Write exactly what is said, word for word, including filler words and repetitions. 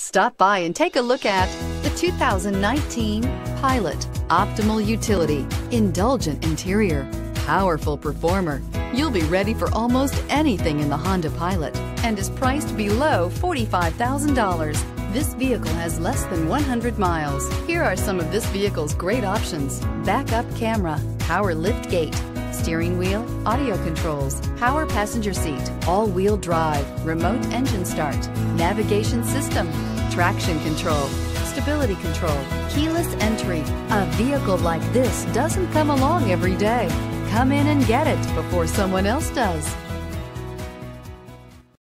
Stop by and take a look at the two thousand nineteen Pilot. Optimal utility, indulgent interior, powerful performer. You'll be ready for almost anything in the Honda Pilot and is priced below forty-five thousand dollars. This vehicle has less than one hundred miles. Here are some of this vehicle's great options: backup camera, power lift gate, steering wheel audio controls, power passenger seat, all-wheel drive, remote engine start, navigation system, traction control, stability control, keyless entry. A vehicle like this doesn't come along every day. Come in and get it before someone else does.